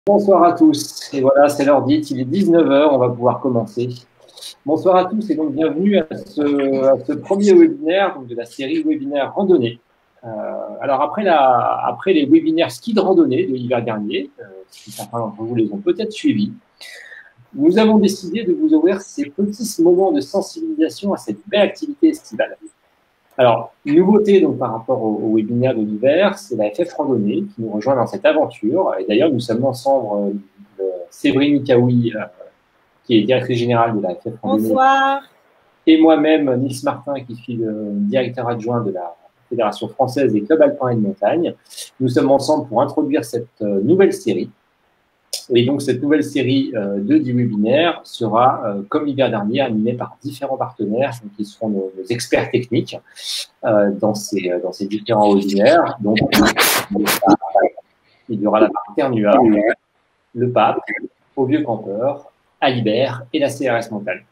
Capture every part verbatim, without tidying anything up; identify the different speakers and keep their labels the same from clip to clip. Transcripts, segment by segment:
Speaker 1: Bonsoir à tous, et voilà, c'est l'heure dite, il est dix-neuf heures, on va pouvoir commencer. Bonsoir à tous et donc bienvenue à ce, à ce premier webinaire donc de la série webinaire randonnée. Euh, alors après, la, après les webinaires ski de randonnée de l'hiver dernier, euh, certains d'entre vous les ont peut-être suivis, nous avons décidé de vous ouvrir ces petits moments de sensibilisation à cette belle activité estivale. Alors, nouveauté donc par rapport au, au webinaire de l'hiver, c'est la F F Randonnée qui nous rejoint dans cette aventure. Et d'ailleurs, nous sommes ensemble euh, Séverine Kaoui, euh, qui est directrice générale de la F F Randonnée.
Speaker 2: Bonsoir.
Speaker 1: Et moi-même, Nils Martin, qui suis le directeur adjoint de la Fédération française des clubs alpins et de montagne. Nous sommes ensemble pour introduire cette euh, nouvelle série. Et donc, cette nouvelle série euh, de dix webinaires sera, euh, comme l'hiver dernier, animée par différents partenaires donc, qui seront nos, nos experts techniques euh, dans, ces, dans ces différents webinaires. Donc, il y aura la partie Ternua, le Pape, Au Vieux Campeur, Alibert et la C R S Montagne.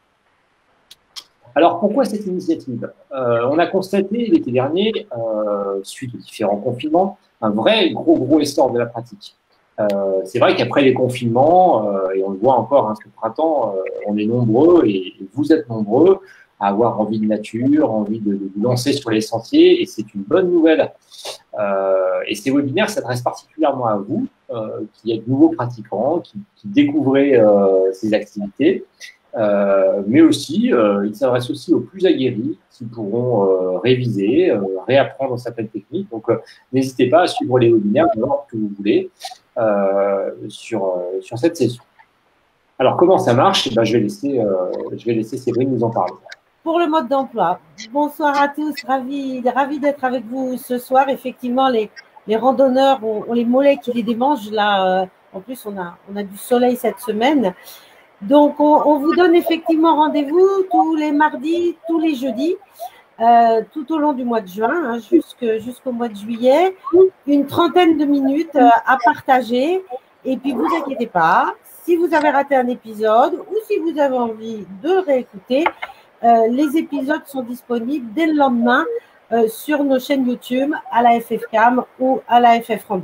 Speaker 1: Alors, pourquoi cette initiative? euh, On a constaté l'été dernier, euh, suite aux différents confinements, un vrai gros, gros essor de la pratique. Euh, c'est vrai qu'après les confinements, euh, et on le voit encore hein, ce printemps, euh, on est nombreux et, et vous êtes nombreux à avoir envie de nature, envie de, de vous lancer sur les sentiers, et c'est une bonne nouvelle. Euh, et ces webinaires s'adressent particulièrement à vous, euh, qui êtes nouveaux pratiquants, qui, qui découvrez euh, ces activités, euh, mais aussi, euh, ils s'adressent aussi aux plus aguerris, qui pourront euh, réviser, euh, réapprendre certaines techniques. Donc, euh, n'hésitez pas à suivre les webinaires, que vous voulez. Euh, sur, euh, sur cette session. Alors, comment ça marche? Eh ben, je vais laisser, euh, je vais laisser Séverine nous en parler.
Speaker 2: Pour le mode d'emploi, bonsoir à tous, ravi, ravi d'être avec vous ce soir. Effectivement, les, les randonneurs ont, ont les mollets qui les démangent. Là, euh, en plus, on a, on a du soleil cette semaine. Donc, on, on vous donne effectivement rendez-vous tous les mardis, tous les jeudis, euh, tout au long du mois de juin, hein, jusqu'au mois de juillet. Une trentaine de minutes euh, à partager. Et puis, vous inquiétez pas, si vous avez raté un épisode ou si vous avez envie de réécouter, euh, les épisodes sont disponibles dès le lendemain euh, sur nos chaînes YouTube à la F F Cam ou à la F F Rando.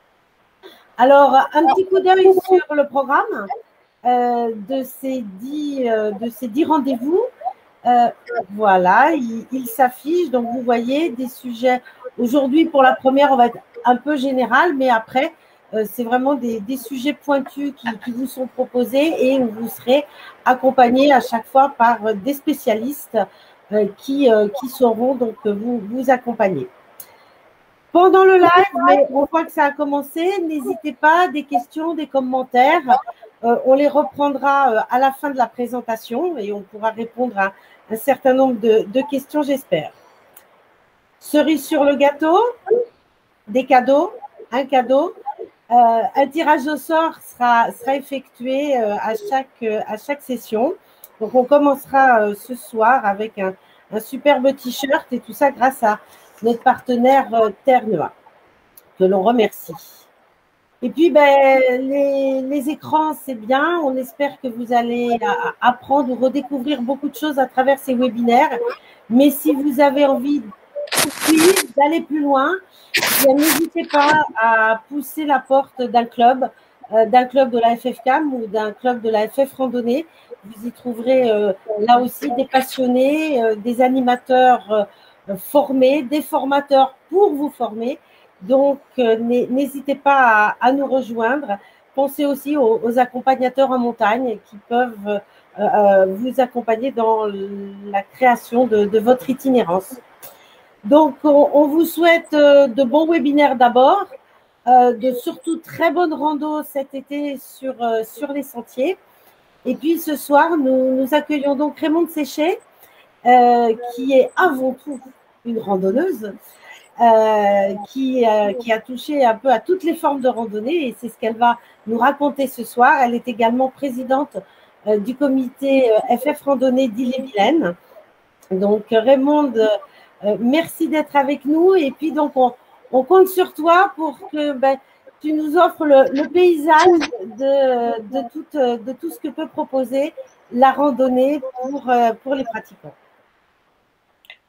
Speaker 2: Alors, un petit coup d'œil sur le programme euh, de ces dix, euh, de ces dix rendez-vous. Euh, voilà, il, il s'affiche. Donc, vous voyez des sujets. Aujourd'hui, pour la première, on va être un peu général, mais après, euh, c'est vraiment des, des sujets pointus qui, qui vous sont proposés et vous serez accompagnés à chaque fois par des spécialistes euh, qui, euh, qui sauront donc vous, vous accompagner. Pendant le live, mais on voit que ça a commencé, n'hésitez pas, des questions, des commentaires. Euh, on les reprendra euh, à la fin de la présentation et on pourra répondre à un certain nombre de, de questions, j'espère. Cerise sur le gâteau, des cadeaux, un cadeau. Euh, un tirage au sort sera, sera effectué euh, à, chaque, euh, à chaque session. Donc, on commencera euh, ce soir avec un, un superbe t-shirt et tout ça grâce à notre partenaire euh, Ternua, que l'on remercie. Et puis, ben, les, les écrans, c'est bien. On espère que vous allez apprendre ou redécouvrir beaucoup de choses à travers ces webinaires. Mais si vous avez envie d'aller plus loin, n'hésitez pas à pousser la porte d'un club, euh, d'un club de la F F Cam ou d'un club de la F F Randonnée. Vous y trouverez euh, là aussi des passionnés, euh, des animateurs euh, formés, des formateurs pour vous former. Donc, euh, n'hésitez pas à, à nous rejoindre. Pensez aussi aux, aux accompagnateurs en montagne qui peuvent euh, euh, vous accompagner dans la création de, de votre itinérance. Donc, on, on vous souhaite euh, de bons webinaires d'abord, euh, de surtout très bonnes randos cet été sur, euh, sur les sentiers. Et puis, ce soir, nous, nous accueillons donc Raymonde Séché, euh, qui est avant tout une randonneuse, Euh, qui, euh, qui a touché un peu à toutes les formes de randonnée et c'est ce qu'elle va nous raconter ce soir. Elle est également présidente euh, du comité euh, F F Randonnée d'Ille-et-Vilaine. Donc Raymonde, euh, merci d'être avec nous et puis donc on, on compte sur toi pour que ben, tu nous offres le, le paysage de, de, tout, de tout ce que peut proposer la randonnée pour, pour les pratiquants.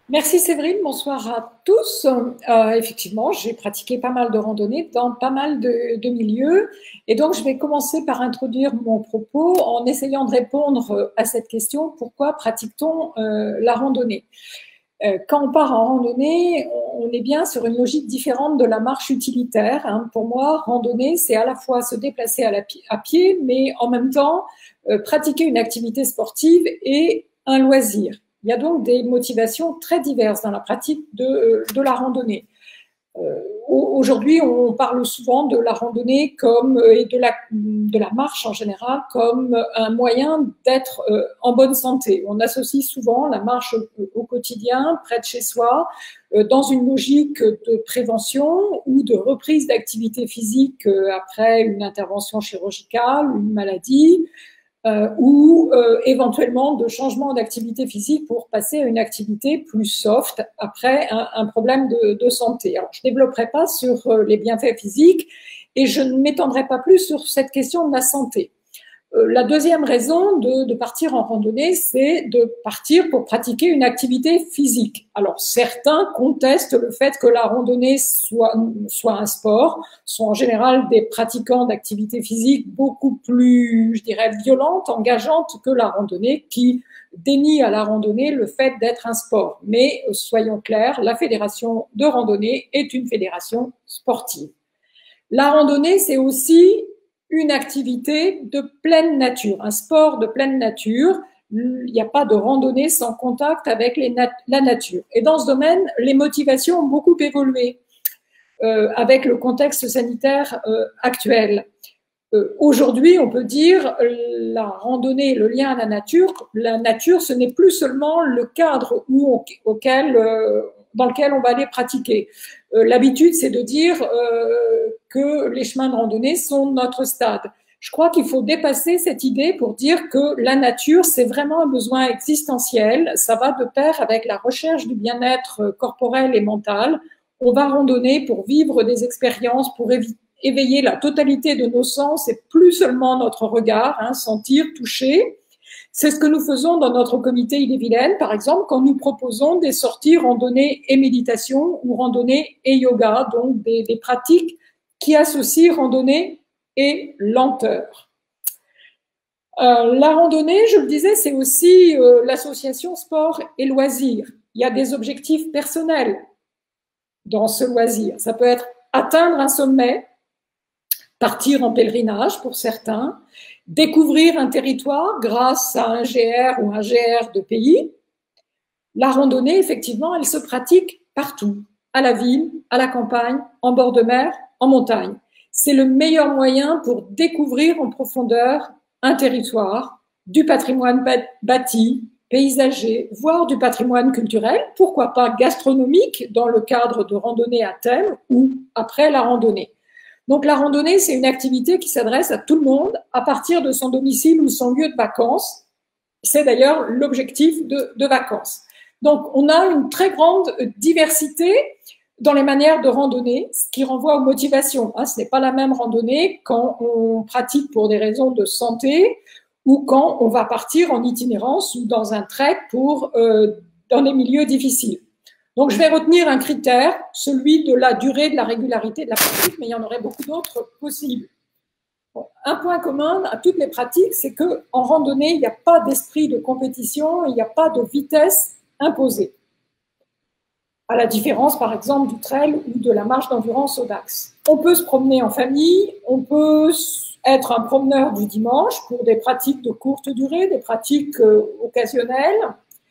Speaker 3: Merci Séverine, bonsoir à tous. Euh, effectivement, j'ai pratiqué pas mal de randonnées dans pas mal de, de milieux et donc je vais commencer par introduire mon propos en essayant de répondre à cette question: pourquoi pratique-t-on euh, la randonnée? euh, Quand on part en randonnée, on est bien sur une logique différente de la marche utilitaire, hein. Pour moi, randonnée, c'est à la fois se déplacer à, la, à pied, mais en même temps euh, pratiquer une activité sportive et un loisir. Il y a donc des motivations très diverses dans la pratique de, de la randonnée. Euh, Aujourd'hui, on parle souvent de la randonnée comme, et de la, de la marche en général comme un moyen d'être euh, en bonne santé. On associe souvent la marche au, au quotidien, près de chez soi, euh, dans une logique de prévention ou de reprise d'activité physique euh, après une intervention chirurgicale, une maladie, Euh, ou euh, éventuellement de changement d'activité physique pour passer à une activité plus soft après un, un problème de, de santé. Alors, je ne développerai pas sur euh, les bienfaits physiques et je ne m'étendrai pas plus sur cette question de la santé. Euh, la deuxième raison de, de partir en randonnée, c'est de partir pour pratiquer une activité physique. Alors, certains contestent le fait que la randonnée soit, soit un sport, sont en général des pratiquants d'activité physique beaucoup plus, je dirais, violentes, engageantes que la randonnée, qui dénie à la randonnée le fait d'être un sport. Mais soyons clairs, la fédération de randonnée est une fédération sportive. La randonnée, c'est aussi une activité de pleine nature, un sport de pleine nature. Il n'y a pas de randonnée sans contact avec les nat la nature. Et dans ce domaine, les motivations ont beaucoup évolué euh, avec le contexte sanitaire euh, actuel. Euh, Aujourd'hui, on peut dire la randonnée, le lien à la nature. La nature, ce n'est plus seulement le cadre où on, auquel, euh, dans lequel on va aller pratiquer. Euh, L'habitude, c'est de dire euh, que les chemins de randonnée sont notre stade. Je crois qu'il faut dépasser cette idée pour dire que la nature, c'est vraiment un besoin existentiel. Ça va de pair avec la recherche du bien-être corporel et mental. On va randonner pour vivre des expériences, pour éviter éveiller la totalité de nos sens et plus seulement notre regard, hein, sentir, toucher. C'est ce que nous faisons dans notre comité Ille-et-Vilaine, par exemple, quand nous proposons des sorties randonnée et méditation ou randonnée et yoga, donc des, des pratiques qui associent randonnée et lenteur. Euh, la randonnée, je le disais, c'est aussi euh, l'association sport et loisirs. Il y a des objectifs personnels dans ce loisir. Ça peut être atteindre un sommet, partir en pèlerinage pour certains, découvrir un territoire grâce à un G R ou un G R de pays. La randonnée, effectivement, elle se pratique partout, à la ville, à la campagne, en bord de mer, en montagne. C'est le meilleur moyen pour découvrir en profondeur un territoire, du patrimoine bâti, paysager, voire du patrimoine culturel, pourquoi pas gastronomique dans le cadre de randonnée à thème ou après la randonnée. Donc la randonnée, c'est une activité qui s'adresse à tout le monde à partir de son domicile ou son lieu de vacances. C'est d'ailleurs l'objectif de, de vacances. Donc on a une très grande diversité dans les manières de randonner, ce qui renvoie aux motivations. Hein, ce n'est pas la même randonnée quand on pratique pour des raisons de santé ou quand on va partir en itinérance ou dans un trek pour euh, dans des milieux difficiles. Donc, je vais retenir un critère, celui de la durée, de la régularité de la pratique, mais il y en aurait beaucoup d'autres possibles. Bon, un point commun à toutes les pratiques, c'est qu'en randonnée, il n'y a pas d'esprit de compétition, il n'y a pas de vitesse imposée. À la différence, par exemple, du trail ou de la marche d'endurance au Dax. On peut se promener en famille, on peut être un promeneur du dimanche pour des pratiques de courte durée, des pratiques euh, occasionnelles.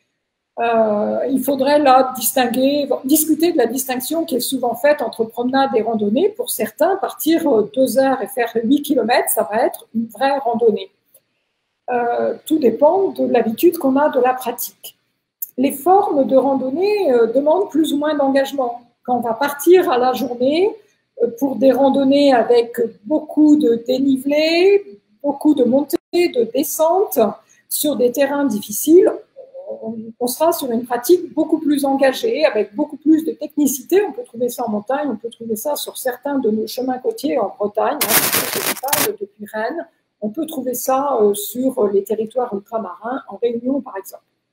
Speaker 3: Euh, il faudrait là distinguer, discuter de la distinction qui est souvent faite entre promenade et randonnée. Pour certains, partir deux heures et faire huit kilomètres, ça va être une vraie randonnée. Euh, tout dépend de l'habitude qu'on a de la pratique. Les formes de randonnée euh, demandent plus ou moins d'engagement. Quand on va partir à la journée euh, pour des randonnées avec beaucoup de dénivelé, beaucoup de montées, de descentes sur des terrains difficiles, on sera sur une pratique beaucoup plus engagée, avec beaucoup plus de technicité. On peut trouver ça en montagne, on peut trouver ça sur certains de nos chemins côtiers en Bretagne, hein, depuis Rennes. On peut trouver ça euh, sur les territoires ultramarins, en Réunion par exemple.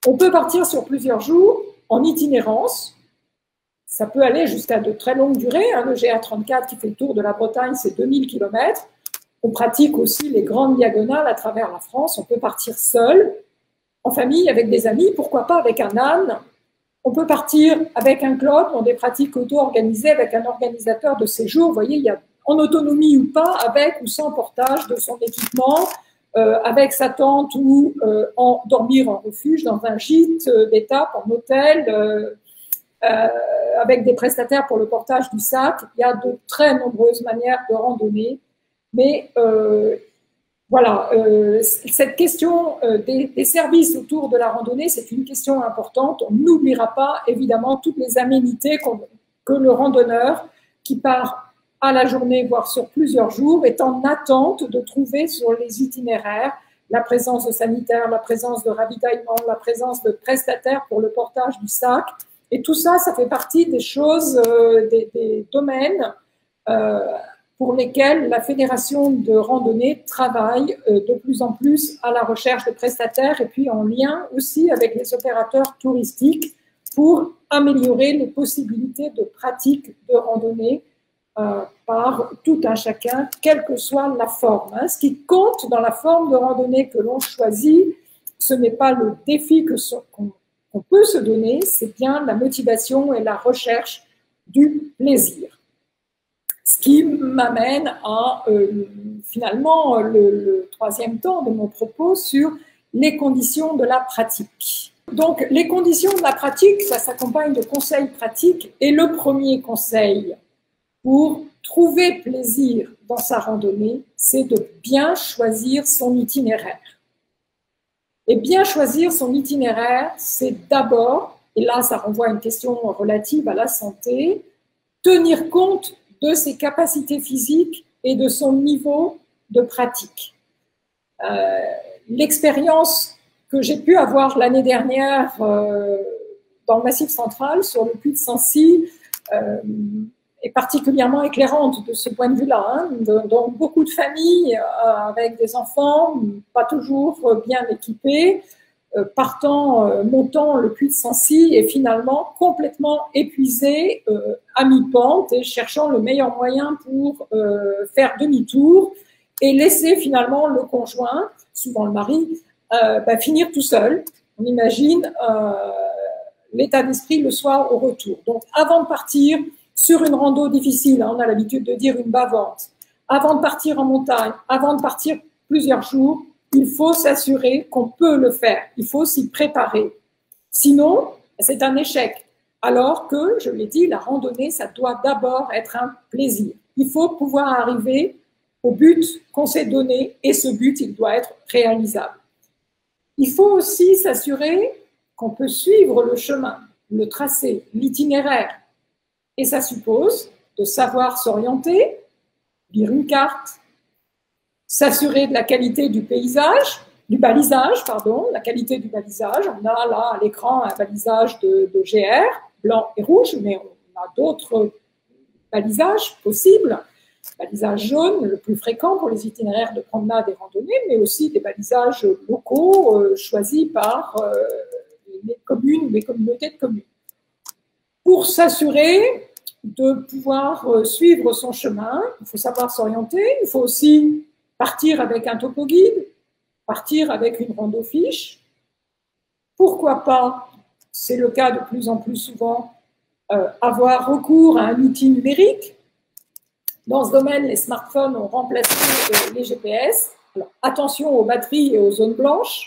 Speaker 3: On peut partir sur plusieurs jours en itinérance. Ça peut aller jusqu'à de très longues durées. Hein. Le G A trente-quatre qui fait le tour de la Bretagne, c'est deux mille kilomètres. On pratique aussi les grandes diagonales à travers la France. On peut partir seul, en famille, avec des amis, pourquoi pas avec un âne. On peut partir avec un club dans des pratiques auto-organisées avec un organisateur de séjour. Vous voyez, il y a en autonomie ou pas, avec ou sans portage de son équipement, euh, avec sa tente ou euh, en, dormir en refuge dans un gîte euh, d'étape, en hôtel, euh, euh, avec des prestataires pour le portage du sac. Il y a de très nombreuses manières de randonner. Mais euh, voilà, euh, cette question euh, des, des services autour de la randonnée, c'est une question importante. On n'oubliera pas évidemment toutes les aménités qu'on, que le randonneur qui part à la journée, voire sur plusieurs jours, est en attente de trouver sur les itinéraires la présence de sanitaires, la présence de ravitaillement, la présence de prestataires pour le portage du sac. Et tout ça, ça fait partie des choses, euh, des, des domaines euh, pour lesquels la Fédération de randonnée travaille euh, de plus en plus à la recherche de prestataires et puis en lien aussi avec les opérateurs touristiques pour améliorer les possibilités de pratique de randonnée euh, par tout un chacun, quelle que soit la forme. Hein. Ce qui compte dans la forme de randonnée que l'on choisit, ce n'est pas le défi que so- qu'on qu'on peut se donner, c'est bien la motivation et la recherche du plaisir. Ce qui m'amène à euh, finalement le, le troisième temps de mon propos sur les conditions de la pratique. Donc les conditions de la pratique, ça s'accompagne de conseils pratiques et le premier conseil pour trouver plaisir dans sa randonnée, c'est de bien choisir son itinéraire. Et bien choisir son itinéraire, c'est d'abord, et là ça renvoie à une question relative à la santé, tenir compte de ses capacités physiques et de son niveau de pratique. Euh, l'expérience que j'ai pu avoir l'année dernière euh, dans le Massif central, sur le puy de Sancy, euh, est particulièrement éclairante de ce point de vue-là. Hein. Donc, beaucoup de familles euh, avec des enfants, pas toujours bien équipés, euh, partant, euh, montant le puy de Sancy et finalement complètement épuisés euh, à mi-pente et cherchant le meilleur moyen pour euh, faire demi-tour et laisser finalement le conjoint, souvent le mari, euh, bah, finir tout seul. On imagine euh, l'état d'esprit le soir au retour. Donc, avant de partir sur une rando difficile, hein, on a l'habitude de dire une bavante, avant de partir en montagne, avant de partir plusieurs jours, il faut s'assurer qu'on peut le faire, il faut s'y préparer. Sinon, c'est un échec. Alors que, je l'ai dit, la randonnée, ça doit d'abord être un plaisir. Il faut pouvoir arriver au but qu'on s'est donné et ce but, il doit être réalisable. Il faut aussi s'assurer qu'on peut suivre le chemin, le tracé, l'itinéraire. Et ça suppose de savoir s'orienter, lire une carte, s'assurer de la qualité du paysage, du balisage, pardon, la qualité du balisage. On a là à l'écran un balisage de, de G R, blanc et rouge, mais on a d'autres balisages possibles. Balisage jaune, le plus fréquent pour les itinéraires de promenade et randonnée, mais aussi des balisages locaux euh, choisis par euh, les communes ou les communautés de communes. Pour s'assurer de pouvoir suivre son chemin, il faut savoir s'orienter, il faut aussi partir avec un topo guide, partir avec une rando fiche. Pourquoi pas, c'est le cas de plus en plus souvent, euh, avoir recours à un outil numérique. Dans ce domaine, les smartphones ont remplacé euh, les G P S. Alors, attention aux batteries et aux zones blanches.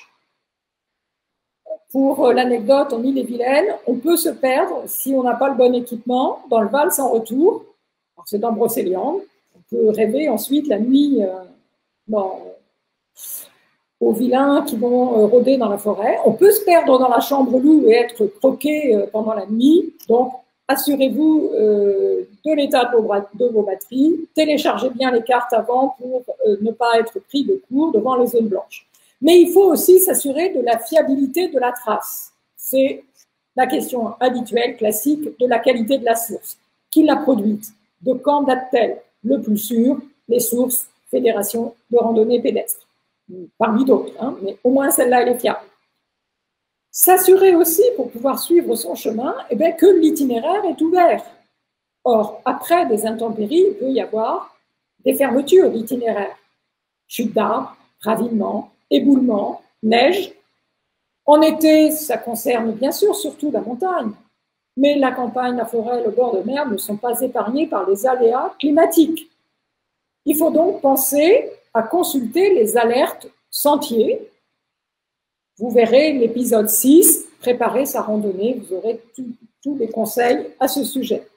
Speaker 3: Pour l'anecdote, en Ille-et-Vilaine, on peut se perdre si on n'a pas le bon équipement dans le Val sans retour. C'est dans Brocéliande. On peut rêver ensuite la nuit euh, dans, aux vilains qui vont euh, rôder dans la forêt. On peut se perdre dans la chambre loup et être croqué euh, pendant la nuit. Donc, assurez-vous euh, de l'état de vos, de vos batteries. Téléchargez bien les cartes avant pour euh, ne pas être pris de court devant les zones blanches. Mais il faut aussi s'assurer de la fiabilité de la trace. C'est la question habituelle, classique, de la qualité de la source. Qui l'a produite? De quand date-t-elle? Le plus sûr, les sources Fédération de randonnée pédestre. Parmi d'autres, hein, mais au moins celle-là, elle est fiable. S'assurer aussi, pour pouvoir suivre son chemin, eh bien, que l'itinéraire est ouvert. Or, après des intempéries, il peut y avoir des fermetures d'itinéraire. Chute d'arbres, ravinement, éboulement, neige. En été, ça concerne bien sûr surtout la montagne, mais la campagne, la forêt, le bord de mer ne sont pas épargnés par les aléas climatiques. Il faut donc penser à consulter les alertes sentiers. Vous verrez l'épisode six, préparer sa randonnée, vous aurez tous les conseils à ce sujet.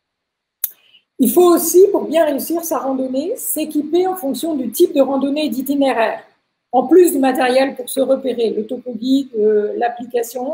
Speaker 3: Il faut aussi, pour bien réussir sa randonnée, s'équiper en fonction du type de randonnée et d'itinéraire. En plus du matériel pour se repérer, le topo-guide, euh, l'application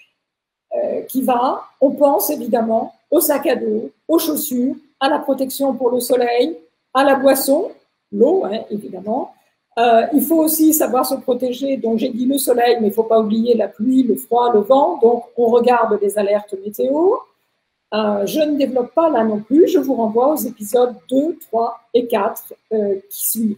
Speaker 3: euh, qui va, on pense évidemment au sac à dos, aux chaussures, à la protection pour le soleil, à la boisson, l'eau hein, évidemment. Euh, il faut aussi savoir se protéger, donc j'ai dit le soleil, mais il ne faut pas oublier la pluie, le froid, le vent, donc on regarde les alertes météo. Euh, je ne développe pas là non plus, je vous renvoie aux épisodes deux, trois et quatre euh, qui suivent.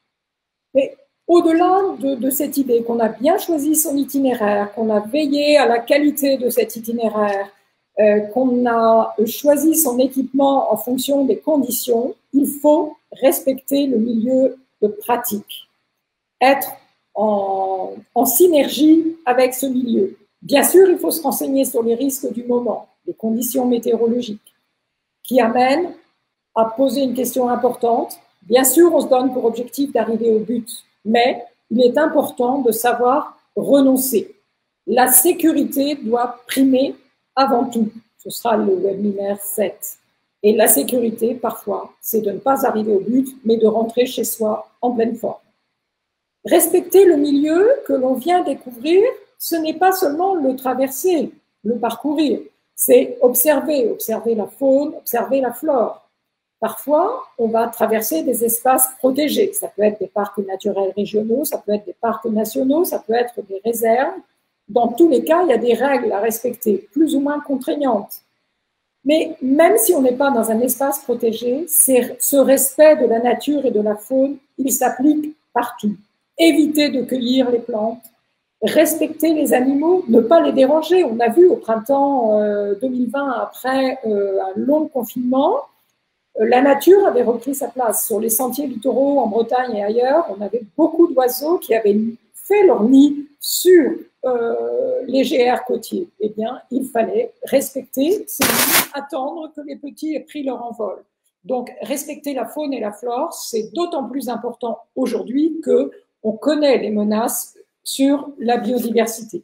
Speaker 3: Mais au-delà de, de cette idée qu'on a bien choisi son itinéraire, qu'on a veillé à la qualité de cet itinéraire, euh, qu'on a choisi son équipement en fonction des conditions, il faut respecter le milieu de pratique, être en, en synergie avec ce milieu. Bien sûr, il faut se renseigner sur les risques du moment, les conditions météorologiques, qui amènent à poser une question importante. Bien sûr, on se donne pour objectif d'arriver au but, mais il est important de savoir renoncer. La sécurité doit primer avant tout. Ce sera le webinaire sept. Et la sécurité, parfois, c'est de ne pas arriver au but, mais de rentrer chez soi en pleine forme. Respecter le milieu que l'on vient découvrir, ce n'est pas seulement le traverser, le parcourir, c'est observer, observer la faune, observer la flore. Parfois, on va traverser des espaces protégés. Ça peut être des parcs naturels régionaux, ça peut être des parcs nationaux, ça peut être des réserves. Dans tous les cas, il y a des règles à respecter, plus ou moins contraignantes. Mais même si on n'est pas dans un espace protégé, ce respect de la nature et de la faune, il s'applique partout. Éviter de cueillir les plantes, respecter les animaux, ne pas les déranger. On a vu au printemps euh, deux mille vingt, après euh, un long confinement, euh, la nature avait repris sa place. Sur les sentiers littoraux en Bretagne et ailleurs, on avait beaucoup d'oiseaux qui avaient fait leur nid sur euh, les G R côtiers. Eh bien, il fallait respecter ces nids, attendre que les petits aient pris leur envol. Donc, respecter la faune et la flore, c'est d'autant plus important aujourd'hui qu'on connaît les menaces sur la biodiversité.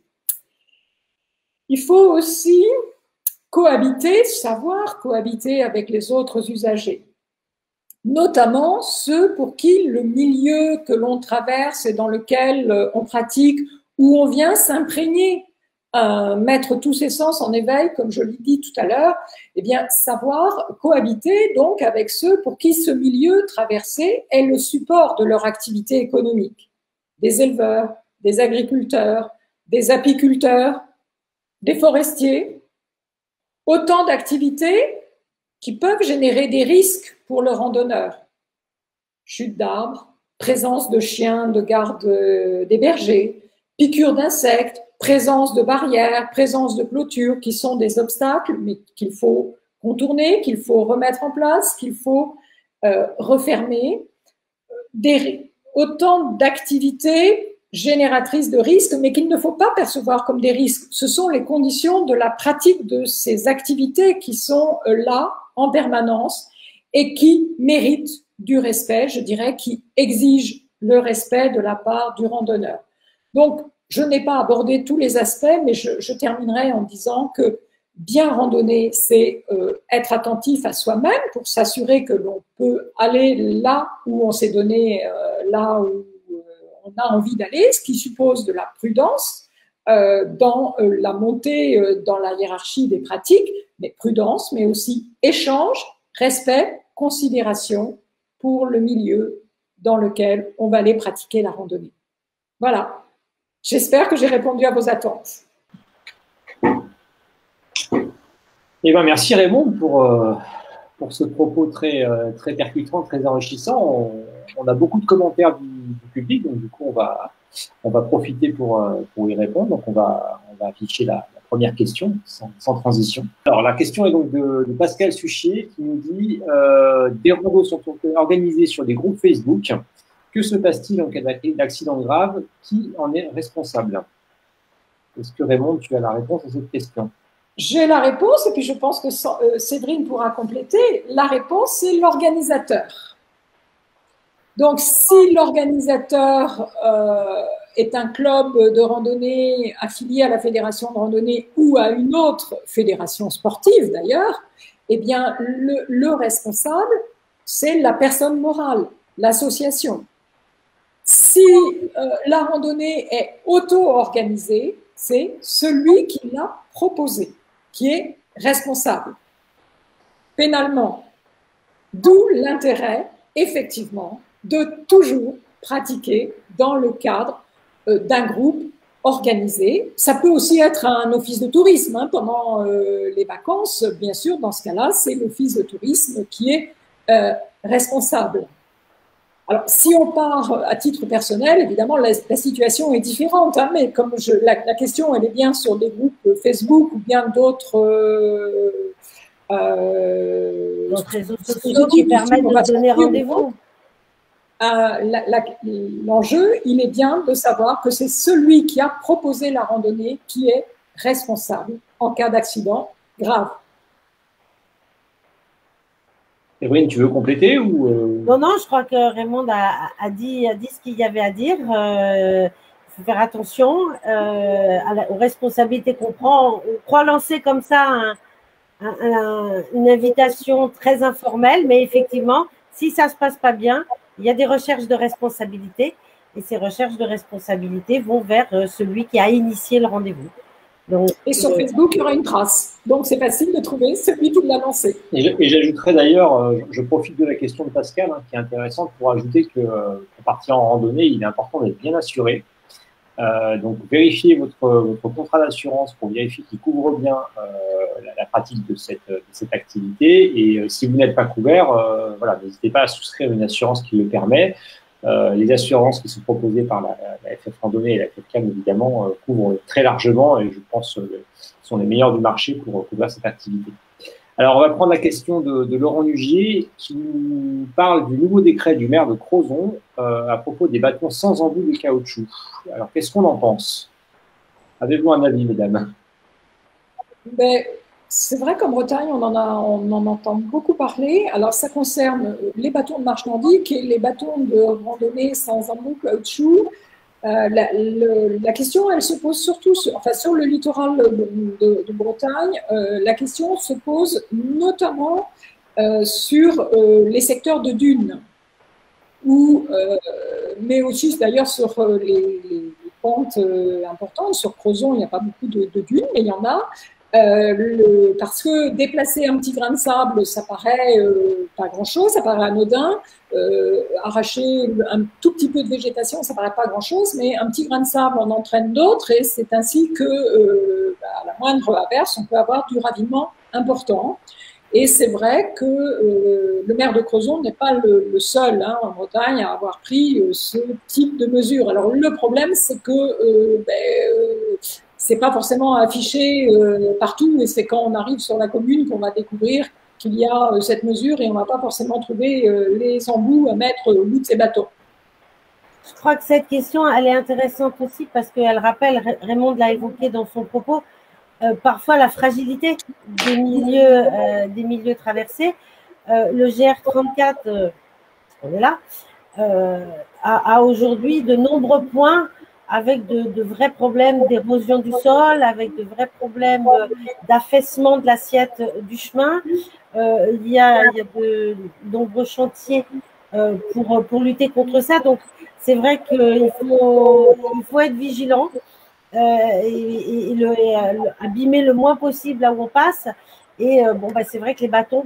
Speaker 3: Il faut aussi cohabiter, savoir cohabiter avec les autres usagers, notamment ceux pour qui le milieu que l'on traverse et dans lequel on pratique, où on vient s'imprégner, euh, mettre tous ses sens en éveil, comme je l'ai dit tout à l'heure, eh bien, savoir cohabiter donc avec ceux pour qui ce milieu traversé est le support de leur activité économique, des éleveurs, des agriculteurs, des apiculteurs, des forestiers, autant d'activités qui peuvent générer des risques pour le randonneur. Chute d'arbres, présence de chiens de garde des bergers, piqûres d'insectes, présence de barrières, présence de clôtures qui sont des obstacles, mais qu'il faut contourner, qu'il faut remettre en place, qu'il faut euh, refermer. Des, autant d'activités génératrices de risques, mais qu'il ne faut pas percevoir comme des risques. Ce sont les conditions de la pratique de ces activités qui sont là en permanence et qui méritent du respect, je dirais, qui exigent le respect de la part du randonneur. Donc, je n'ai pas abordé tous les aspects, mais je, je terminerai en disant que bien randonner, c'est euh, être attentif à soi-même pour s'assurer que l'on peut aller là où on s'est donné, euh, là où on a envie d'aller, ce qui suppose de la prudence euh, dans euh, la montée, euh, dans la hiérarchie des pratiques, mais prudence, mais aussi échange, respect, considération pour le milieu dans lequel on va aller pratiquer la randonnée. Voilà. J'espère que j'ai répondu à vos attentes.
Speaker 1: Eh ben, merci Raymond pour, euh, pour ce propos très, euh, très percutant, très enrichissant. On, on a beaucoup de commentaires du, du public, donc du coup on va, on va profiter pour, euh, pour y répondre. Donc on va, on on va afficher la, la première question, sans, sans transition. Alors, la question est donc de, de Pascal Suchier qui nous dit euh, « Des randos sont organisés sur des groupes Facebook. Que se passe-t-il en cas d'accident grave? Qui en est responsable ?» Est-ce que Raymond, tu as la réponse à cette question?
Speaker 3: J'ai la réponse et puis je pense que Séverine pourra compléter. La réponse, c'est l'organisateur. Donc, si l'organisateur euh, est un club de randonnée affilié à la fédération de randonnée ou à une autre fédération sportive d'ailleurs, eh bien, le, le responsable, c'est la personne morale, l'association. Si euh, la randonnée est auto-organisée, c'est celui qui l'a proposée qui est responsable pénalement. D'où l'intérêt, effectivement, de toujours pratiquer dans le cadre euh, d'un groupe organisé. Ça peut aussi être un office de tourisme hein, pendant euh, les vacances. Bien sûr, dans ce cas-là, c'est l'office de tourisme qui est euh, responsable. Alors, si on part à titre personnel, évidemment, la, la situation est différente. Hein, mais comme je, la, la question, elle est bien sur des groupes Facebook ou bien d'autres euh,
Speaker 2: euh, réseaux sociaux qui permettent de donner rendez-vous.
Speaker 3: Euh, L'enjeu, il est bien de savoir que c'est celui qui a proposé la randonnée qui est responsable en cas d'accident grave.
Speaker 1: Séverine, tu veux compléter ou euh...
Speaker 2: Non, non, je crois que Raymond a, a, dit, a dit ce qu'il y avait à dire. Il euh, faut faire attention euh, à la, aux responsabilités qu'on prend. On croit lancer comme ça un, un, un, une invitation très informelle, mais effectivement, si ça ne se passe pas bien, il y a des recherches de responsabilité et ces recherches de responsabilité vont vers celui qui a initié le rendez-vous.
Speaker 3: Donc, et sur euh, Facebook, il y aura une trace. Donc, c'est facile de trouver celui qui l'a lancé.
Speaker 1: Et j'ajouterais d'ailleurs, euh, je profite de la question de Pascal, hein, qui est intéressante, pour ajouter que euh, pour partir en randonnée, il est important d'être bien assuré. Euh, donc, vérifiez votre, votre contrat d'assurance pour vérifier qu'il couvre bien euh, la, la pratique de cette, de cette activité. Et euh, si vous n'êtes pas couvert, euh, voilà, n'hésitez pas à souscrire une assurance qui le permet. Euh, les assurances qui sont proposées par la, la F F Randonnée et la F F C A M, évidemment, euh, couvrent très largement et je pense euh, sont les meilleurs du marché pour couvrir cette activité. Alors, on va prendre la question de, de Laurent Nugier qui nous parle du nouveau décret du maire de Crozon euh, à propos des bâtons sans embout de caoutchouc. Alors, qu'est-ce qu'on en pense? Avez-vous un avis, mesdames?
Speaker 3: Ben, c'est vrai qu'en Bretagne, on en, a, on en entend beaucoup parler. Alors, ça concerne les bâtons de marche nordique et les bâtons de randonnée sans embout caoutchouc. Euh, la, le, la question, elle se pose surtout sur, enfin, sur le littoral de, de, de Bretagne. Euh, la question se pose notamment euh, sur euh, les secteurs de dunes, où, euh, mais aussi d'ailleurs sur euh, les, les pentes euh, importantes. Sur Crozon, il n'y a pas beaucoup de, de dunes, mais il y en a. Euh, le, parce que déplacer un petit grain de sable, ça paraît euh, pas grand-chose, ça paraît anodin. Euh, arracher un tout petit peu de végétation, ça paraît pas grand-chose, mais un petit grain de sable en entraîne d'autres, et c'est ainsi que, euh, bah, à la moindre averse, on peut avoir du ravinement important. Et c'est vrai que euh, le maire de Crozon n'est pas le, le seul hein, en Bretagne à avoir pris euh, ce type de mesures. Alors le problème, c'est que euh, ben, euh, c'est pas forcément affiché euh, partout, et c'est quand on arrive sur la commune qu'on va découvrir qu'il y a euh, cette mesure et on va pas forcément trouver euh, les embouts à mettre au bout de ces bateaux.
Speaker 2: Je crois que cette question, elle est intéressante aussi parce qu'elle rappelle, Raymond l'a évoqué dans son propos, euh, parfois la fragilité des milieux, euh, des milieux traversés. Euh, le G R trente-quatre, euh, on est là, euh, a, a aujourd'hui de nombreux points avec de, de vrais problèmes d'érosion du sol, avec de vrais problèmes d'affaissement de l'assiette du chemin. Euh, il y a, il y a de, de nombreux chantiers euh, pour, pour lutter contre ça. Donc, c'est vrai qu'il faut, il faut être vigilant euh, et, et, le, et le, abîmer le moins possible là où on passe. Et euh, bon, bah, c'est vrai que les bâtons,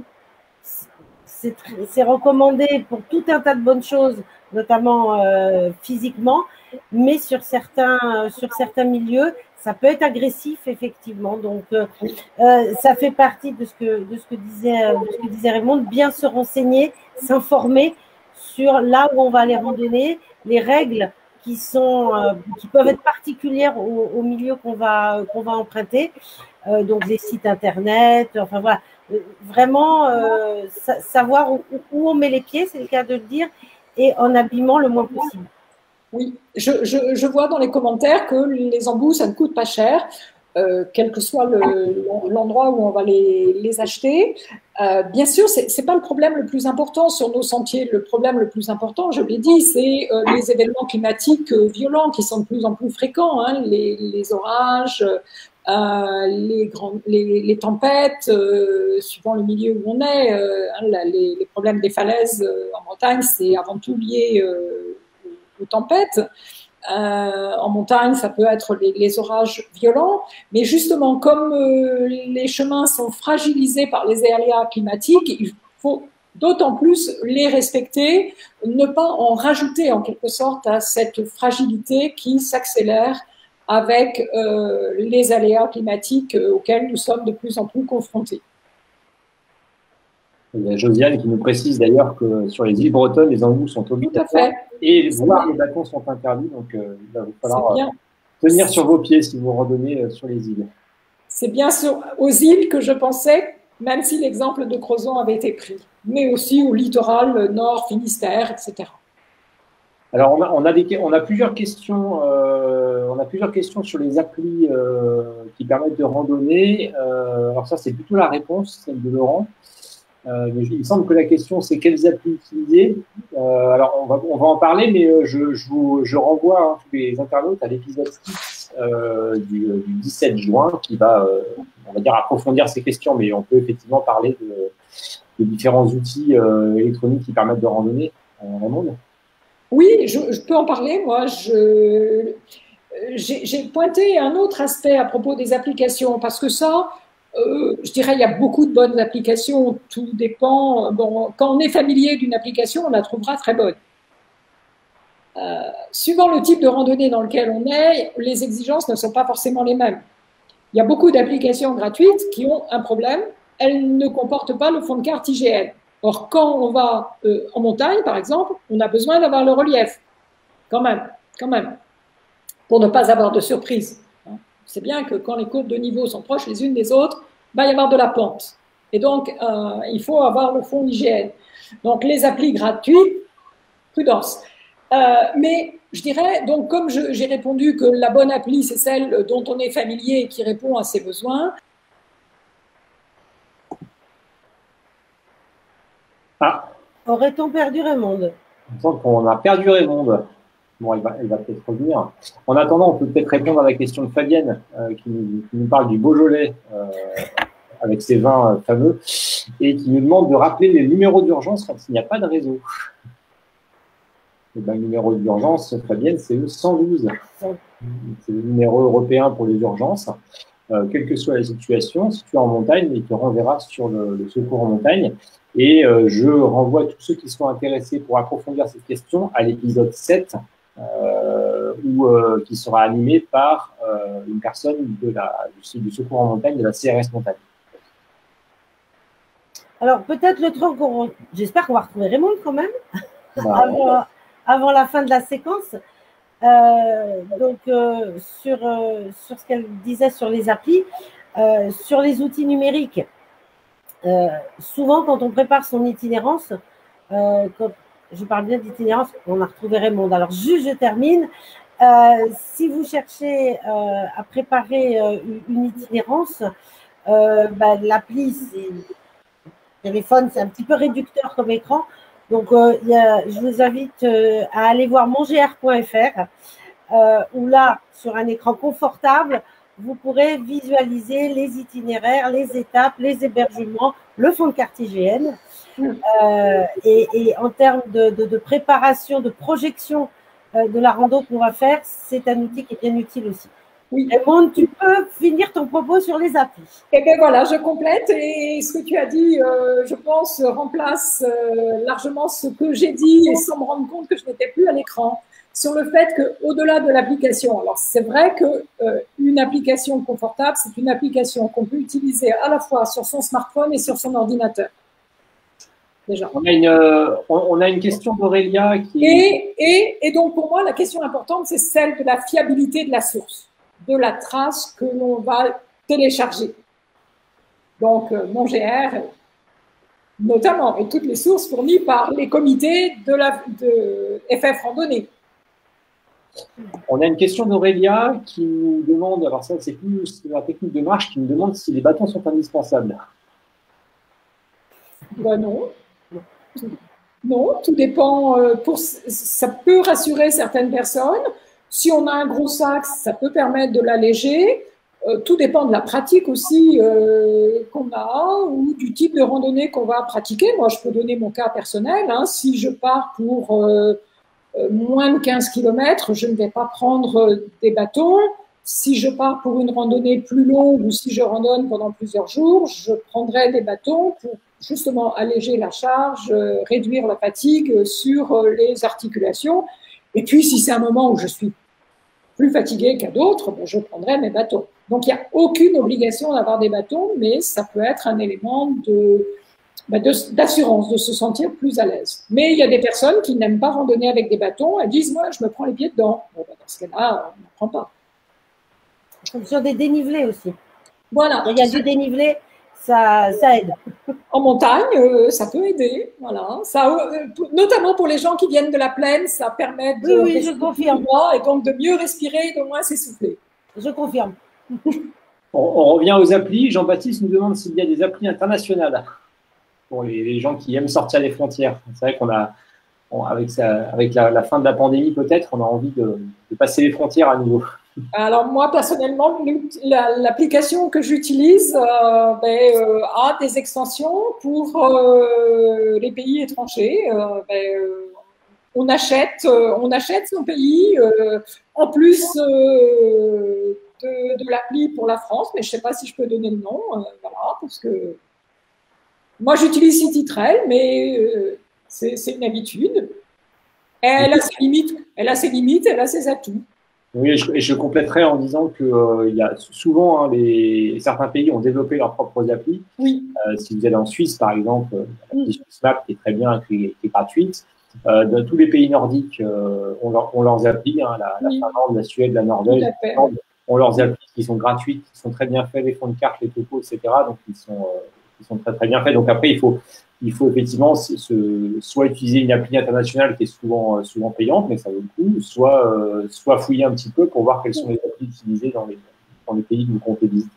Speaker 2: c'est recommandé pour tout un tas de bonnes choses, notamment euh, physiquement, mais sur certains, sur certains milieux, ça peut être agressif, effectivement. Donc, euh, euh, ça fait partie de ce que, de ce que disait, de ce que disait Raymond, bien se renseigner, s'informer sur là où on va aller randonner, les règles qui sont, euh, qui peuvent être particulières au, au milieu qu'on va, qu'on va emprunter. Euh, donc les sites internet, enfin voilà, vraiment euh, sa savoir où, où on met les pieds, c'est le cas de le dire, et en habillement le moins possible.
Speaker 3: Oui, je, je, je vois dans les commentaires que les embouts, ça ne coûte pas cher, euh, quel que soit l'endroit où on va les, les acheter. Euh, bien sûr, ce n'est pas le problème le plus important sur nos sentiers. Le problème le plus important, je l'ai dit, c'est euh, les événements climatiques euh, violents qui sont de plus en plus fréquents, hein, les, les orages, euh, les, grandes, les, les tempêtes, euh, suivant le milieu où on est. Euh, hein, les, les problèmes des falaises euh, en Bretagne, c'est avant tout lié euh, aux tempêtes. Euh, en montagne, ça peut être les, les orages violents, mais justement, comme euh, les chemins sont fragilisés par les aléas climatiques, il faut d'autant plus les respecter, ne pas en rajouter en quelque sorte à cette fragilité qui s'accélère avec euh, les aléas climatiques auxquels nous sommes de plus en plus confrontés.
Speaker 1: Il y a Josiane qui nous précise d'ailleurs que sur les îles bretonnes, les embouts sont obligatoires et voire les bâtons sont interdits. Donc, euh, il va vous falloir euh, tenir sur vos pieds si vous randonnez euh, sur les îles.
Speaker 3: C'est bien sur, aux îles que je pensais, même si l'exemple de Crozon avait été pris, mais aussi au littoral nord, Finistère, et cetera.
Speaker 1: Alors, on a, on a, des, on a plusieurs questions. Euh, on a plusieurs questions sur les applis euh, qui permettent de randonner. Euh, alors ça, c'est plutôt la réponse, celle de Laurent. Euh, mais il me semble que la question, c'est quelles applis utiliser. Euh, alors, on va, on va en parler, mais euh, je, je, vous, je renvoie hein, tous les internautes à l'épisode six euh, du, du dix-sept juin qui va, euh, on va dire, approfondir ces questions, mais on peut effectivement parler de, de différents outils euh, électroniques qui permettent de randonner dans le monde.
Speaker 3: Oui, je, je peux en parler. Moi, je, j'ai pointé un autre aspect à propos des applications, parce que ça, Euh, je dirais, il y a beaucoup de bonnes applications, tout dépend. Bon, quand on est familier d'une application, on la trouvera très bonne. Euh, suivant le type de randonnée dans lequel on est, les exigences ne sont pas forcément les mêmes. Il y a beaucoup d'applications gratuites qui ont un problème, elles ne comportent pas le fond de carte I G N. Or, quand on va euh, en montagne, par exemple, on a besoin d'avoir le relief, quand même, quand même, pour ne pas avoir de surprise. C'est bien que quand les côtes de niveau sont proches les unes des autres, il va y avoir de la pente. Et donc, euh, il faut avoir le fond I G N. Donc, les applis gratuites, prudence. Euh, mais je dirais, donc, comme j'ai répondu que la bonne appli, c'est celle dont on est familier et qui répond à ses besoins.
Speaker 1: Ah.
Speaker 2: Aurait-on perdu Raymond?
Speaker 1: Il me semble qu'on a perdu Raymond. Bon, elle va, elle va peut-être revenir. En attendant, on peut peut-être répondre à la question de Fabienne, euh, qui, nous, qui nous parle du Beaujolais, euh, avec ses vins euh, fameux, et qui nous demande de rappeler les numéros d'urgence quand il n'y a pas de réseau. Et ben, le numéro d'urgence, Fabienne, c'est le cent douze. C'est le numéro européen pour les urgences. Euh, quelle que soit la situation, si tu es en montagne, il te renverra sur le, le secours en montagne. Et euh, je renvoie tous ceux qui sont intéressés pour approfondir cette question à l'épisode sept, Euh, ou euh, qui sera animé par euh, une personne de la, du, du secours en montagne, de la C R S montagne.
Speaker 2: Alors peut-être le truc, j'espère qu'on va retrouver Raymond quand même,
Speaker 1: Bah,
Speaker 2: avant, avant la fin de la séquence. Euh, donc euh, sur, euh, sur ce qu'elle disait sur les applis, euh, sur les outils numériques, euh, souvent quand on prépare son itinérance, euh, quand, je parle bien d'itinérance, on a retrouvé Raymond. Alors, juste, je termine. Euh, si vous cherchez euh, à préparer euh, une itinérance, euh, bah, l'appli, c'est téléphone, c'est un petit peu réducteur comme écran. Donc, euh, y a, je vous invite euh, à aller voir mon G R point F R, euh, où là, sur un écran confortable, vous pourrez visualiser les itinéraires, les étapes, les hébergements, le fond de carte I G N. Euh, et, et en termes de, de, de préparation, de projection euh, de la rando qu'on va faire, c'est un outil qui est bien utile aussi. Oui. Raymond, tu peux finir ton propos sur les applis.
Speaker 3: Eh bien voilà, je complète et ce que tu as dit, euh, je pense, remplace euh, largement ce que j'ai dit et sans me rendre compte que je n'étais plus à l'écran, sur le fait qu'au-delà de l'application, alors c'est vrai qu'une euh, application confortable, c'est une application qu'on peut utiliser à la fois sur son smartphone et sur son ordinateur. déjà.
Speaker 1: On a une, euh, on, on a une question d'Aurélia qui est…
Speaker 3: Et, et, et donc, pour moi, la question importante, c'est celle de la fiabilité de la source, de la trace que l'on va télécharger. Donc, euh, mon G R, notamment, et toutes les sources fournies par les comités de, la, de F F Randonnée.
Speaker 1: On a une question d'Aurélia qui nous demande, alors ça c'est plus la technique de marche, qui nous demande si les bâtons sont indispensables.
Speaker 3: Ben non. Non, tout dépend. Euh, pour, ça peut rassurer certaines personnes. Si on a un gros sac, ça peut permettre de l'alléger. Euh, tout dépend de la pratique aussi euh, qu'on a ou du type de randonnée qu'on va pratiquer. Moi, je peux donner mon cas personnel. Hein. Si je pars pour euh, euh, moins de quinze kilomètres, je ne vais pas prendre des bâtons. Si je pars pour une randonnée plus longue ou si je randonne pendant plusieurs jours, je prendrai des bâtons pour justement alléger la charge, euh, réduire la fatigue sur euh, les articulations. Et puis, si c'est un moment où je suis plus fatiguée qu'à d'autres, ben, je prendrai mes bâtons. Donc, il n'y a aucune obligation d'avoir des bâtons, mais ça peut être un élément de, ben, de, d'assurance, de se sentir plus à l'aise. Mais il y a des personnes qui n'aiment pas randonner avec des bâtons. Elles disent, moi, je me prends les pieds dedans. Bon, ben, dans ce cas-là, on n'en prend pas.
Speaker 2: Sur des dénivelés aussi.
Speaker 3: Voilà.
Speaker 2: Il y a du dénivelé, ça, ça aide.
Speaker 3: En montagne, euh, ça peut aider, voilà. Ça, euh, notamment pour les gens qui viennent de la plaine, ça permet de
Speaker 2: oui, oui, je confirme.
Speaker 3: Et donc de mieux respirer, de moins s'essouffler.
Speaker 2: Je confirme.
Speaker 1: On, on revient aux applis. Jean-Baptiste nous demande s'il y a des applis internationales pour les, les gens qui aiment sortir des frontières. C'est vrai qu'on a, on, avec, ça, avec la, la fin de la pandémie peut-être, on a envie de, de passer les frontières à nouveau.
Speaker 3: Alors moi personnellement, l'application que j'utilise euh, ben, euh, a des extensions pour euh, les pays étrangers. Euh, ben, euh, on achète, euh, on achète son pays euh, en plus euh, de, de l'appli pour la France, mais je ne sais pas si je peux donner le nom. Euh, voilà, parce que moi j'utilise CityTrail, mais euh, c'est une habitude. Elle a ses limites, elle a ses limites, elle a ses atouts.
Speaker 1: Oui, et je, et je compléterai en disant que euh, il y a souvent hein, les, certains pays ont développé leurs propres applis.
Speaker 3: Oui.
Speaker 1: Euh, si vous êtes en Suisse, par exemple, l'appli Swissmap qui est très bien, qui est, qui est gratuite. Euh, dans tous les pays nordiques, euh, on, leur, on leurs applis, hein, la,
Speaker 3: oui.
Speaker 1: la Finlande, la Suède, la Norvège, ont leurs applis qui sont gratuites, qui sont très bien faits, les fonds de carte, les topos, et cetera. Donc ils sont, euh, ils sont très très bien faits. Donc après, il faut Il faut effectivement se, soit utiliser une appli internationale qui est souvent, souvent payante, mais ça vaut le coup, soit, euh, soit fouiller un petit peu pour voir quelles sont les applis utilisées dans les, dans les pays que vous comptez visiter.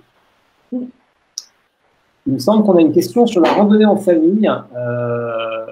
Speaker 1: Il me semble qu'on a une question sur la randonnée en famille, euh,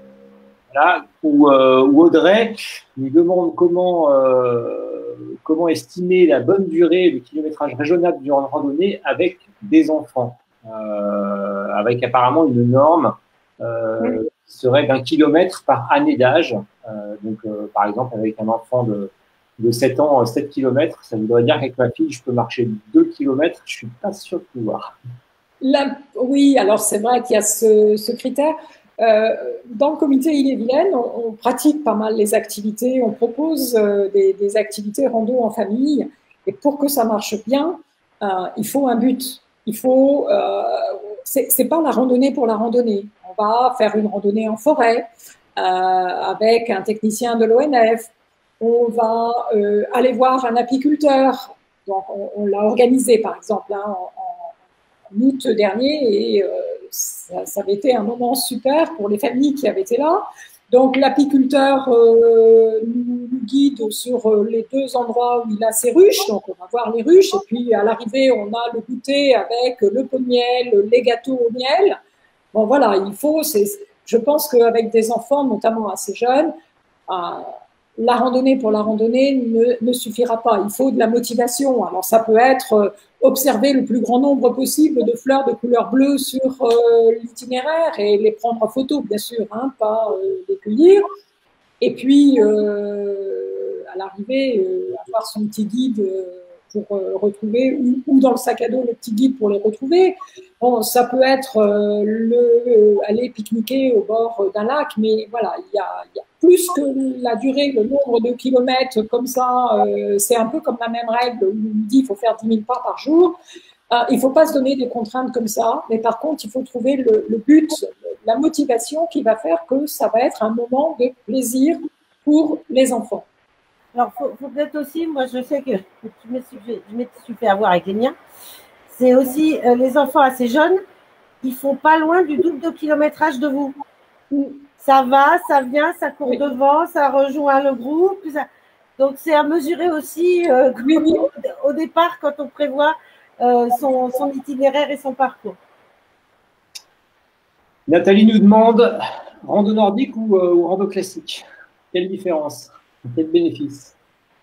Speaker 1: là, où, euh, où Audrey nous demande comment, euh, comment estimer la bonne durée, le kilométrage raisonnable d'une randonnée avec des enfants, euh, avec apparemment une norme Euh, qui serait d'un kilomètre par année d'âge. Euh, donc, euh, par exemple, avec un enfant de, de sept ans, sept kilomètres, ça voudrait dire qu'avec ma fille, je peux marcher deux kilomètres. Je suis pas sûr de pouvoir.
Speaker 3: La, oui, alors c'est vrai qu'il y a ce, ce critère. Euh, dans le comité Ille-et-Vilaine, on, on pratique pas mal les activités, on propose euh, des, des activités rando en famille. Et pour que ça marche bien, euh, il faut un but. Il faut, euh, c'est pas la randonnée pour la randonnée. On va faire une randonnée en forêt euh, avec un technicien de l'O N F. On va euh, aller voir un apiculteur. Donc, on, on l'a organisé, par exemple, hein, en, en août dernier, et euh, ça, ça avait été un moment super pour les familles qui avaient été là. Donc, l'apiculteur euh, nous, nous guide sur les deux endroits où il a ses ruches. Donc, on va voir les ruches. Et puis, à l'arrivée, on a le goûter avec le pot de miel, les gâteaux au miel. Bon, voilà, il faut, je pense qu'avec des enfants, notamment assez jeunes, euh, la randonnée pour la randonnée ne, ne suffira pas. Il faut de la motivation. Alors, ça peut être euh, observer le plus grand nombre possible de fleurs de couleur bleue sur euh, l'itinéraire et les prendre en photo, bien sûr, hein, pas euh, les cueillir. Et puis, euh, à l'arrivée, euh, avoir son petit guide euh, pour euh, retrouver, ou, ou dans le sac à dos, le petit guide pour les retrouver. Bon, ça peut être euh, le, euh, aller pique-niquer au bord d'un lac, mais voilà, il y a, il y a plus que la durée, le nombre de kilomètres comme ça, euh, c'est un peu comme la même règle où on dit qu'il faut faire dix mille pas par jour. Euh, il ne faut pas se donner des contraintes comme ça, mais par contre, il faut trouver le, le but la motivation qui va faire que ça va être un moment de plaisir pour les enfants.
Speaker 2: Alors, il faut, faut peut-être aussi, moi je sais que je me suis fait, je me suis fait avoir avec les miens, c'est aussi euh, les enfants assez jeunes, ils font pas loin du double de kilométrage de vous. Ça va, ça vient, ça court oui. devant, ça rejoint le groupe. Ça... Donc, c'est à mesurer aussi euh, oui, oui. Au, au départ quand on prévoit euh, son, son itinéraire et son parcours.
Speaker 1: Nathalie nous demande rando nordique ou, euh, ou rando classique? Quelle différence? Quel bénéfice?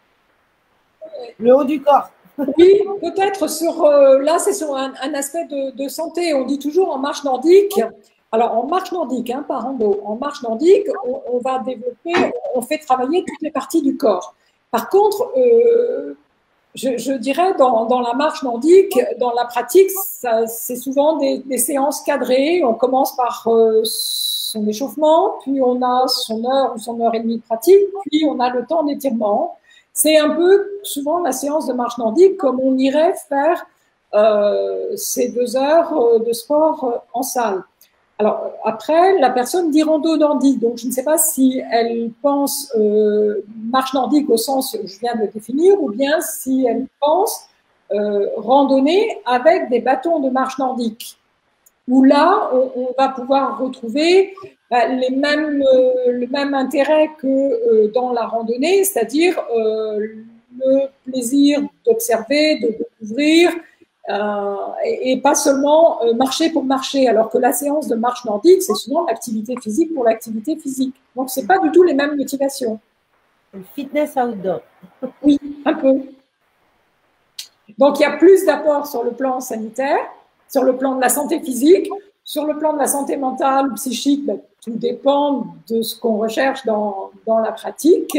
Speaker 2: Le haut du corps.
Speaker 3: Oui, peut-être sur euh, là, c'est sur un, un aspect de, de santé. On dit toujours en marche nordique. Alors, en marche nordique, hein, pas rando, en marche nordique, on, on va développer, on fait travailler toutes les parties du corps. Par contre, euh, je, je dirais dans, dans la marche nordique, dans la pratique, c'est souvent des, des séances cadrées. On commence par euh, son échauffement, puis on a son heure ou son heure et demie de pratique, puis on a le temps d'étirement. C'est un peu souvent la séance de marche nordique comme on irait faire euh, ces deux heures de sport en salle. Alors après, la personne dit rando nordique, donc je ne sais pas si elle pense euh, marche nordique au sens que je viens de le définir, ou bien si elle pense euh, randonnée avec des bâtons de marche nordique, où là, on, on va pouvoir retrouver bah, les mêmes, euh, le même intérêt que euh, dans la randonnée, c'est-à-dire euh, le plaisir d'observer, de découvrir, Euh, et, et pas seulement euh, marcher pour marcher, alors que la séance de marche nordique, c'est souvent l'activité physique pour l'activité physique. Donc, c'est pas du tout les mêmes motivations.
Speaker 2: Le fitness outdoor.
Speaker 3: Oui, un peu. Donc, il y a plus d'apports sur le plan sanitaire, sur le plan de la santé physique, sur le plan de la santé mentale ou psychique, ben, tout dépend de ce qu'on recherche dans, dans la pratique.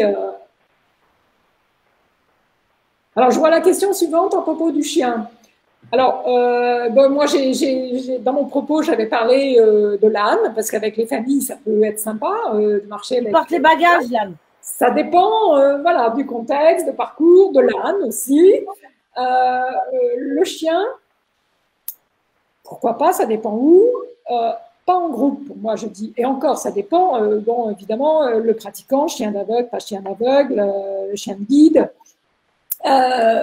Speaker 3: Alors, je vois la question suivante à propos du chien. Alors, euh, bon, moi, j'ai, j'ai, dans mon propos, j'avais parlé euh, de l'âne, parce qu'avec les familles, ça peut être sympa euh, de marcher avec.
Speaker 2: Porte les bagages, l'âne.
Speaker 3: Ça dépend, euh, voilà, du contexte, du parcours, de l'âne aussi. Euh, euh, le chien, pourquoi pas, ça dépend où. Euh, pas en groupe, moi je dis. Et encore, ça dépend, euh, bon, évidemment, euh, le pratiquant, chien d'aveugle, pas chien d'aveugle, euh, chien de guide. Euh,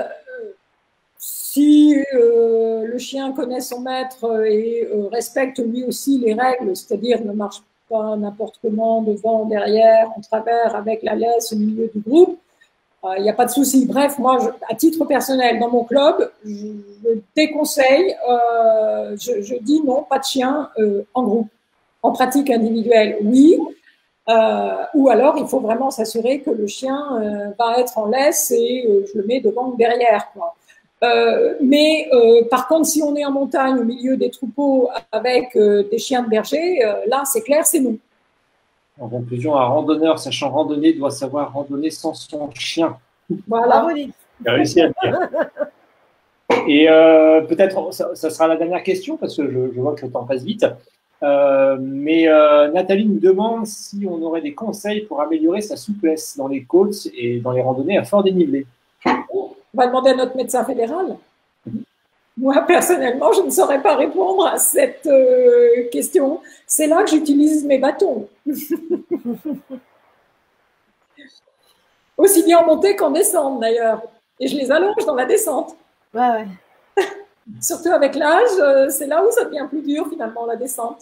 Speaker 3: Si euh, le chien connaît son maître et euh, respecte lui aussi les règles, c'est-à-dire ne marche pas n'importe comment, devant, derrière, en travers, avec la laisse au milieu du groupe, il euh, n'y a pas de souci. Bref, moi, je, à titre personnel, dans mon club, je, je déconseille, euh, je, je dis non, pas de chien euh, en groupe. En pratique individuelle, oui. Euh, ou alors, il faut vraiment s'assurer que le chien euh, va être en laisse et euh, je le mets devant ou derrière, quoi. Euh, mais euh, par contre, si on est en montagne au milieu des troupeaux avec euh, des chiens de berger, euh, là, c'est clair, c'est nous.
Speaker 1: En conclusion, un randonneur sachant randonner doit savoir randonner sans son chien.
Speaker 3: Voilà.
Speaker 1: Il a réussi à le dire. Et euh, peut-être, ça, ça sera la dernière question parce que je, je vois que le temps passe vite. Euh, mais euh, Nathalie nous demande si on aurait des conseils pour améliorer sa souplesse dans les côtes et dans les randonnées à fort dénivelé.
Speaker 3: On va demander à notre médecin fédéral. Moi, personnellement, je ne saurais pas répondre à cette euh, question. C'est là que j'utilise mes bâtons. Aussi bien en montée qu'en descente, d'ailleurs. Et je les allonge dans la descente.
Speaker 2: Ouais, ouais.
Speaker 3: Surtout avec l'âge, c'est là où ça devient plus dur, finalement, la descente.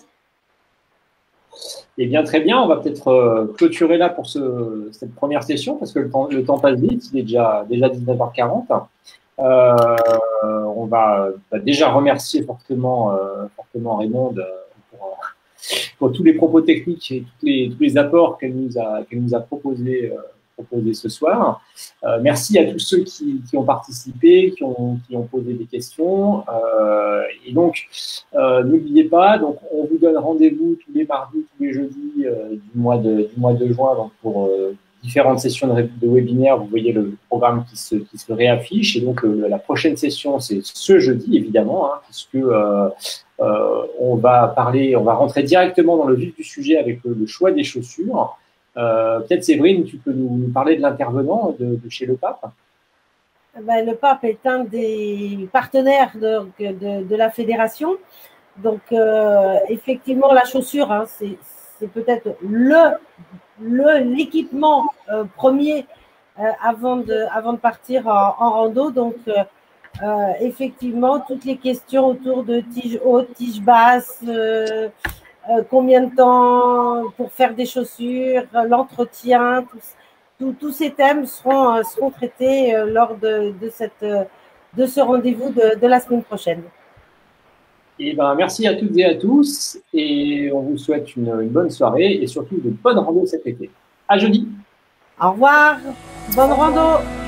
Speaker 1: Eh bien, très bien. On va peut-être euh, clôturer là pour ce, cette première session parce que le temps, le temps passe vite. Il est déjà, déjà dix-neuf heures quarante. Euh, on va bah, déjà remercier fortement, euh, fortement Raymond pour, pour tous les propos techniques et tous les, tous les apports qu'elle nous a, qu'elle nous a proposés euh, proposé ce soir. Euh, merci à tous ceux qui, qui ont participé, qui ont, qui ont posé des questions. Euh, et donc, euh, n'oubliez pas, donc, on vous donne rendez-vous tous les mardis, tous les jeudis euh, du, mois de, du mois de juin donc pour euh, différentes sessions de, de webinaire. Vous voyez le programme qui se, qui se réaffiche. Et donc, euh, la prochaine session, c'est ce jeudi, évidemment, hein, puisque euh, euh, on va parler, on va rentrer directement dans le vif du sujet avec le, le choix des chaussures. Euh, Peut-être Séverine, tu peux nous, nous parler de l'intervenant de, de chez le Pape.
Speaker 2: Ben, le Pape est un des partenaires de, de, de la fédération. Donc, euh, effectivement, la chaussure, hein, c'est peut-être le l'équipement euh, premier euh, avant, de, avant de partir en, en rando. Donc, euh, euh, effectivement, toutes les questions autour de tige haute, tige basse, euh, euh, combien de temps pour faire des chaussures, l'entretien, tous, tous ces thèmes seront, seront traités euh, lors de, de, cette, de ce rendez-vous de, de la semaine prochaine.
Speaker 1: Et ben, merci à toutes et à tous et on vous souhaite une, une bonne soirée et surtout de bonnes randos cet été. À jeudi.
Speaker 2: Au revoir. Bonne rando.